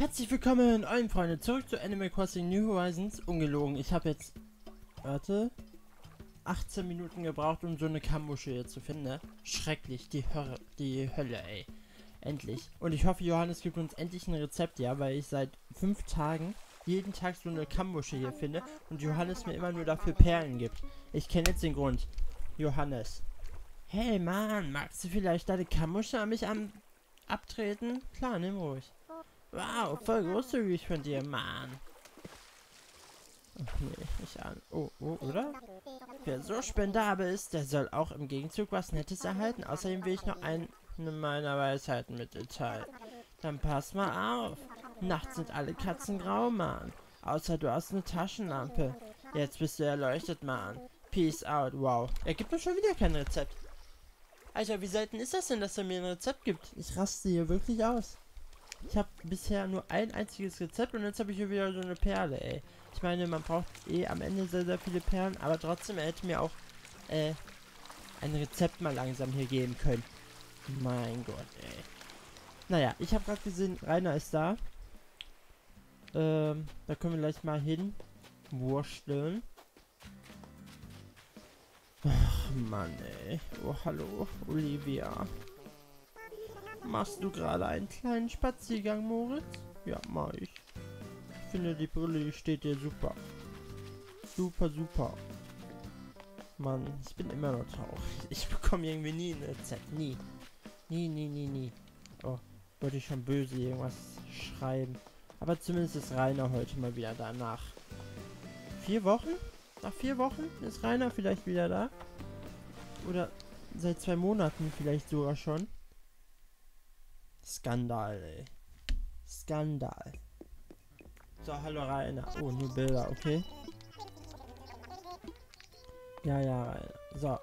Herzlich willkommen, allen Freunde, zurück zu Animal Crossing New Horizons. Ungelogen, ich habe jetzt, 18 Minuten gebraucht, um so eine Kammuschel hier zu finden, ne? Schrecklich, die Hölle, ey. Endlich. Und ich hoffe, Johannes gibt uns endlich ein Rezept, ja, weil ich seit 5 Tagen jeden Tag so eine Kammuschel hier finde und Johannes mir immer nur dafür Perlen gibt. Ich kenne jetzt den Grund. Johannes. Hey, Mann, magst du vielleicht deine Kammuschel an mich abtreten? Klar, nimm ruhig. Wow, voll großzügig von dir, Mann. Ach nee, nicht an. Oh, oder? Wer so spendabel ist, der soll auch im Gegenzug was Nettes erhalten. Außerdem will ich noch eine meiner Weisheiten mit dir teilen. Dann pass mal auf. Nachts sind alle Katzen grau, Mann. Außer du hast eine Taschenlampe. Jetzt bist du erleuchtet, Mann. Peace out. Wow. Er gibt mir schon wieder kein Rezept. Alter, wie selten ist das denn, dass er mir ein Rezept gibt? Ich raste hier wirklich aus. Ich habe bisher nur ein einziges Rezept und jetzt habe ich hier wieder so eine Perle, ey. Ich meine, man braucht eh am Ende sehr, sehr viele Perlen, aber trotzdem, er hätte mir auch, ein Rezept mal langsam hier geben können. Mein Gott, ey. Naja, ich habe gerade gesehen, Rainer ist da. Da können wir gleich mal hin. Wursteln. Ach, Mann, ey. Oh, hallo, Olivia. Machst du gerade einen kleinen Spaziergang, Moritz? Ja, mach ich. Ich finde, die Brille, die steht dir super. Super, super. Mann, ich bin immer noch traurig. Ich bekomme irgendwie nie ein Rezept. Nie. Nie. Oh, wollte ich schon böse irgendwas schreiben. Aber zumindest ist Rainer heute mal wieder da. Nach 4 Wochen? Nach 4 Wochen ist Rainer vielleicht wieder da? Oder seit 2 Monaten vielleicht sogar schon? Skandal, ey. Skandal. So, hallo Rainer. Oh, nur Bilder, okay. Ja, Rainer. So.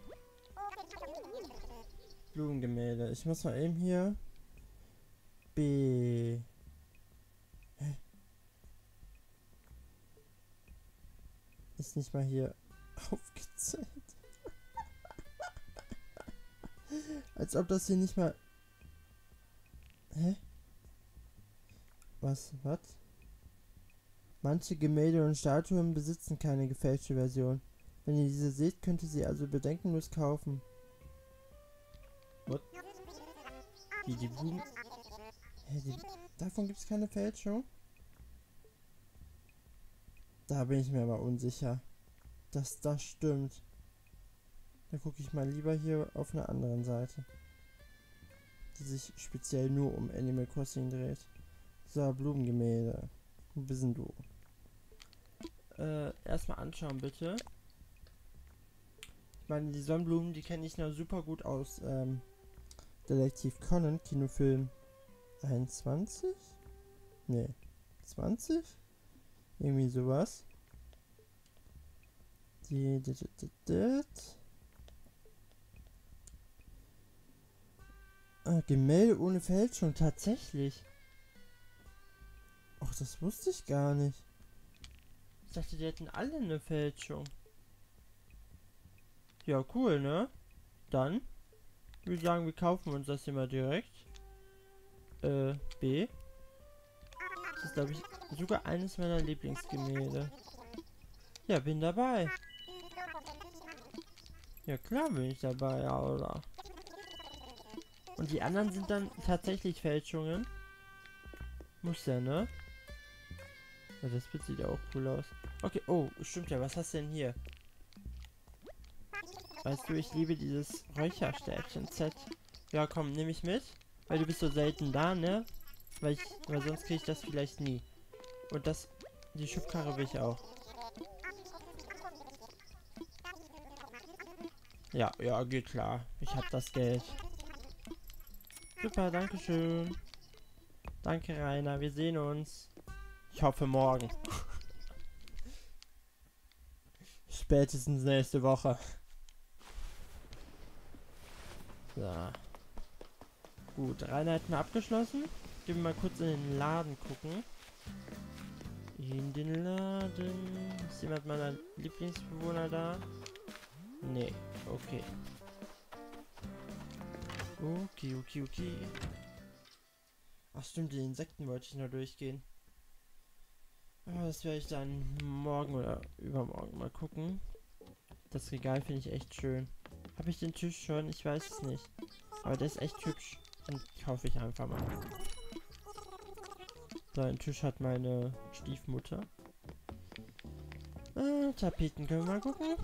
Blumengemälde. Ich muss mal eben hier. B. Hä? Ist nicht mal hier aufgezählt. Als ob das hier nicht mal. Hä? Was? Manche Gemälde und Statuen besitzen keine gefälschte Version. Wenn ihr diese seht, könnt ihr sie also bedenkenlos kaufen. What? Wie die Blumen? Hä, davon gibt es keine Fälschung? Da bin ich mir aber unsicher, dass das stimmt. Da gucke ich mal lieber hier auf einer anderen Seite, die sich speziell nur um Animal Crossing dreht. So, Blumengemälde. Wo bist denn du? Erstmal anschauen, bitte. Ich meine, die Sonnenblumen, die kenne ich noch super gut aus Detektiv Conan, Kinofilm 21? Ne, 20? Irgendwie sowas. Gemälde ohne Fälschung, tatsächlich. Ach, das wusste ich gar nicht. Ich dachte, die hätten alle eine Fälschung. Ja, cool, ne? Dann würde ich sagen, wir kaufen uns das hier mal direkt. B. Das ist, glaube ich, sogar eines meiner Lieblingsgemälde. Ja, bin dabei. Ja, klar bin ich dabei, Alter. Und die anderen sind dann tatsächlich Fälschungen. Muss ja, ne? Ja, das Bild sieht ja auch cool aus. Okay, oh, stimmt ja, was hast du denn hier? Weißt du, ich liebe dieses Räucherstäbchen-Set. Ja, komm, nehme ich mit. Weil du bist so selten da, ne? Weil sonst kriege ich das vielleicht nie. Und die Schubkarre will ich auch. Ja, geht klar. Ich hab das Geld. Super, danke schön. Danke, Rainer. Wir sehen uns. Ich hoffe morgen. Spätestens nächste Woche. So. Gut, Rainer hat mir abgeschlossen. Gehen wir mal kurz in den Laden gucken. In den Laden. Ist jemand meiner Lieblingsbewohner da? Nee, okay. Okay. Ach stimmt, die Insekten wollte ich noch durchgehen. Aber das werde ich dann morgen oder übermorgen mal gucken. Das Regal finde ich echt schön. Habe ich den Tisch schon? Ich weiß es nicht. Aber der ist echt hübsch. Den kaufe ich einfach mal. So, einen Tisch hat meine Stiefmutter. Tapeten können wir mal gucken.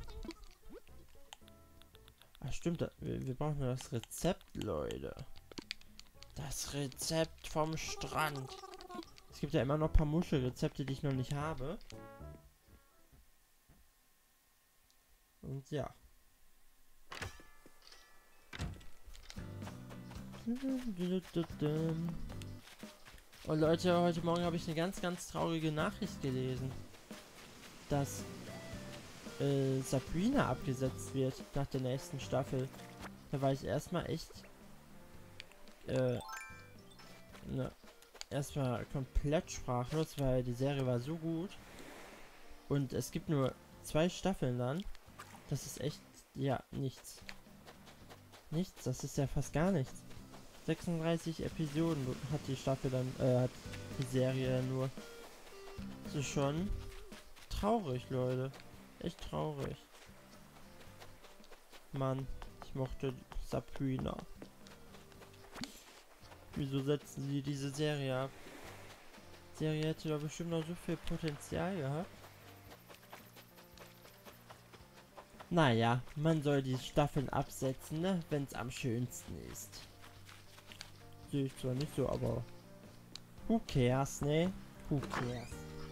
Ach stimmt, wir brauchen nur das Rezept, Leute. Das Rezept vom Strand. Es gibt ja immer noch ein paar Muschelrezepte, die ich noch nicht habe. Und ja. Und Leute, heute Morgen habe ich eine ganz, ganz traurige Nachricht gelesen. Dass Sabrina abgesetzt wird nach der nächsten Staffel. Da war ich erstmal echt erstmal komplett sprachlos, weil die Serie war so gut. Und es gibt nur 2 Staffeln dann. Das ist echt, ja, nichts. Nichts, das ist ja fast gar nichts. 36 Episoden hat die Staffel dann, hat die Serie nur. Das ist schon traurig, Leute. Echt traurig. Mann, ich mochte Sabrina. Wieso setzen sie diese Serie ab? Die Serie hätte doch bestimmt noch so viel Potenzial gehabt. Naja, man soll die Staffeln absetzen, ne? Wenn es am schönsten ist. Sehe ich zwar nicht so, aber who cares, ne? Who cares?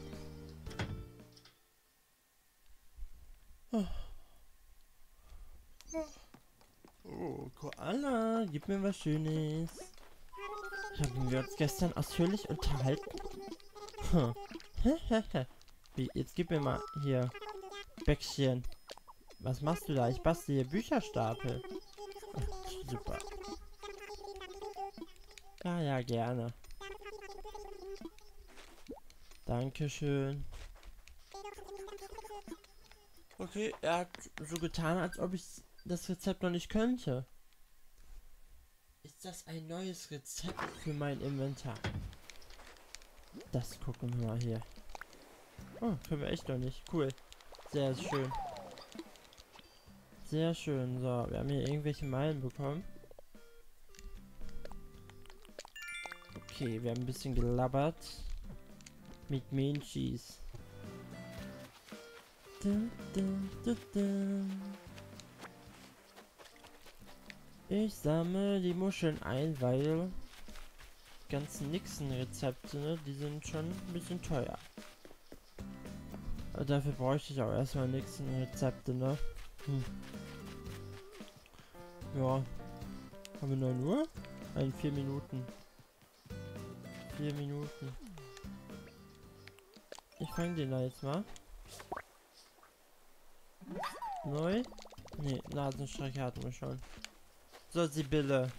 Oh, Koala, gib mir was Schönes. Haben wir uns gestern ausführlich unterhalten? Wie, jetzt gib mir mal hier Bäckchen. Was machst du da? Ich bastel hier Bücherstapel. Ach, super. Ja, ja, gerne. Dankeschön. Okay, er hat so getan, als ob ich das Rezept noch nicht könnte. Ist das ein neues Rezept für mein Inventar? Das gucken wir mal hier. Oh, können wir echt noch nicht. Cool. Sehr schön. Sehr schön. So, wir haben hier irgendwelche Meilen bekommen. Okay, wir haben ein bisschen gelabbert. Mit Main Cheese. Ich sammle die Muscheln ein, weil die ganzen Nixon-Rezepte, ne, die sind schon ein bisschen teuer. Aber dafür bräuchte ich auch erstmal Nixon-Rezepte, ne? Ja. Haben wir 9 Uhr? Nein, 4 Minuten. 4 Minuten. Ich fange den da jetzt mal. Neu? Ne, Nasenstrecke hatten wir schon. So, Sibylle.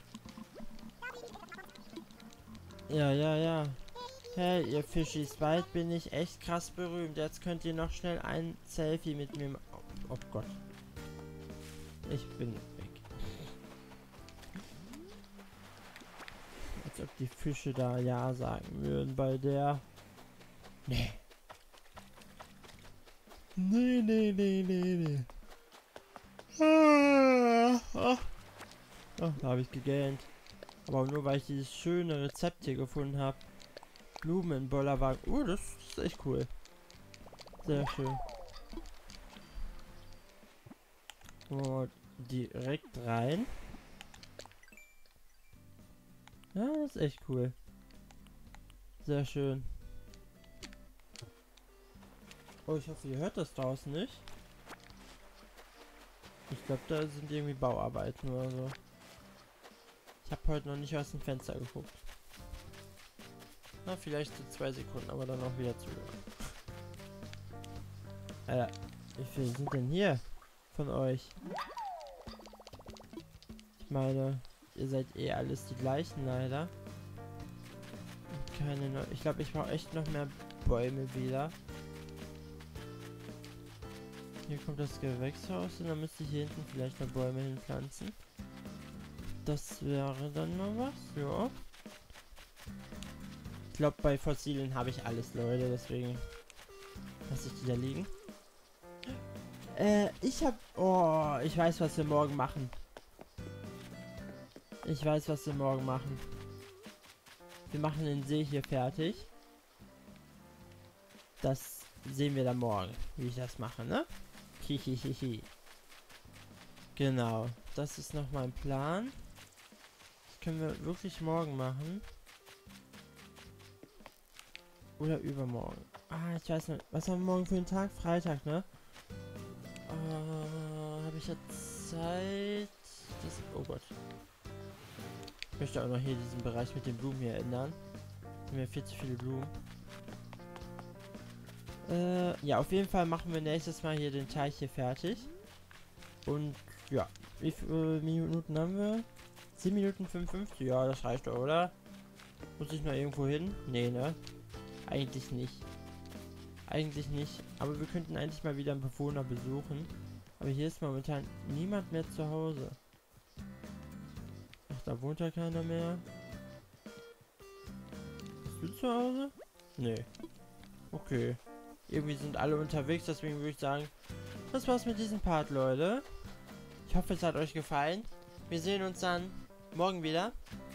Ja, ja, ja. Hey, ihr Fischis, bald bin ich echt krass berühmt. Jetzt könnt ihr noch schnell ein Selfie mit mir machen. Oh Gott. Ich bin weg. Als ob die Fische da ja sagen würden bei der. Nee. Nee, nee, nee, nee, nee. Oh, da habe ich gegähnt. Aber nur weil ich dieses schöne Rezept hier gefunden habe. Blumen in Bollerwagen. Das ist echt cool. Sehr schön. Oh, direkt rein. Ja, das ist echt cool. Sehr schön. Oh, ich hoffe, ihr hört das draußen nicht. Ich glaube, da sind irgendwie Bauarbeiten oder so. Ich habe heute noch nicht aus dem Fenster geguckt. Na, vielleicht so 2 Sekunden, aber dann auch wieder zu. Alter, wie viele sind denn hier von euch? Ich meine, ihr seid eh alles die gleichen leider. Keine neue. Ich glaube, ich brauche echt noch mehr Bäume wieder. Hier kommt das Gewächshaus und dann müsste ich hier hinten vielleicht noch Bäume hinpflanzen. Das wäre dann noch was, ja. glaube, bei Fossilien habe ich alles, Leute. Deswegen lasse ich die da liegen. Oh, ich weiß, was wir morgen machen. Ich weiß, was wir morgen machen. Wir machen den See hier fertig. Das sehen wir dann morgen, wie ich das mache, ne? Hihihihi. Genau, das ist noch mein Plan. Das können wir wirklich morgen machen. Oder übermorgen. Ah, ich weiß nicht. Was haben wir morgen für einen Tag? Freitag, ne? Habe ich ja Zeit? Oh Gott. Ich möchte auch noch hier diesen Bereich mit den Blumen hier ändern. Wir haben ja viel zu viele Blumen. Ja, auf jeden Fall machen wir nächstes Mal hier den Teich hier fertig. Und ja, wie viele Minuten haben wir? 10 Minuten 55? Ja, das reicht doch, oder? Muss ich noch irgendwo hin? Nee, ne? Eigentlich nicht. Eigentlich nicht. Aber wir könnten eigentlich mal wieder einen Bewohner besuchen. Aber hier ist momentan niemand mehr zu Hause. Ach, da wohnt ja keiner mehr. Bist du zu Hause? Nee. Okay. Irgendwie sind alle unterwegs, deswegen würde ich sagen, das war's mit diesem Part, Leute. Ich hoffe, es hat euch gefallen. Wir sehen uns dann morgen wieder.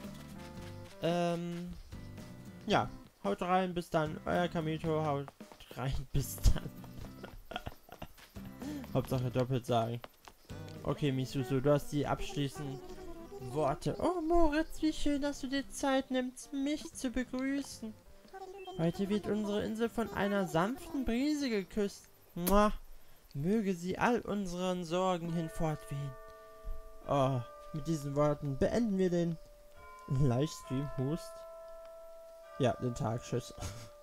Ja, haut rein, bis dann. Euer Kamito, haut rein, bis dann. Hauptsache doppelt sagen. Okay, Misuzu, du hast die abschließenden Worte. Oh, Moritz, wie schön, dass du dir Zeit nimmst, mich zu begrüßen. Heute wird unsere Insel von einer sanften Brise geküsst. Mua. Möge sie all unseren Sorgen hinfortwehen. Oh, mit diesen Worten beenden wir den Livestream. Hust. Ja, den Tag. Tschüss.